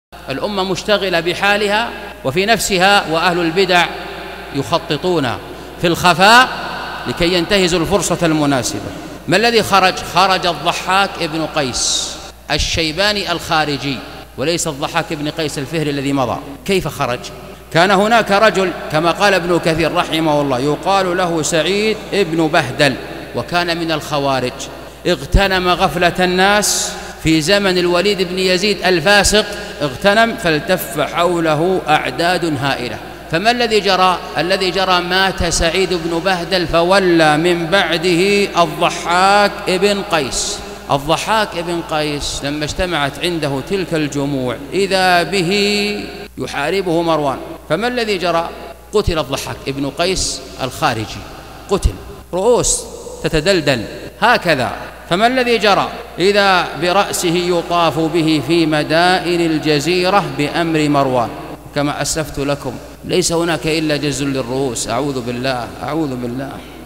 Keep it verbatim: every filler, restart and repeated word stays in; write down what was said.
الأمة مشتغلة بحالها وفي نفسها، وأهل البدع يخططون في الخفاء لكي ينتهزوا الفرصة المناسبة. ما الذي خرج؟ خرج الضحاك ابن قيس الشيباني الخارجي، وليس الضحاك ابن قيس الفهري الذي مضى. كيف خرج؟ كان هناك رجل كما قال ابن كثير رحمه الله يقال له سعيد ابن بهدل، وكان من الخوارج، اغتنم غفلة الناس في زمن الوليد بن يزيد الفاسق، اغتنم فالتف حوله أعداد هائلة. فما الذي جرى؟ الذي جرى مات سعيد بن بهدل فولى من بعده الضحاك ابن قيس. الضحاك ابن قيس لما اجتمعت عنده تلك الجموع إذا به يحاربه مروان. فما الذي جرى؟ قتل الضحاك ابن قيس الخارجي، قتل، رؤوس تتدلدل هكذا. فما الذي جرى؟ إذا برأسه يطاف به في مدائن الجزيرة بأمر مروان. كما أسلفت لكم ليس هناك إلا جز للرؤوس. أعوذ بالله، أعوذ بالله.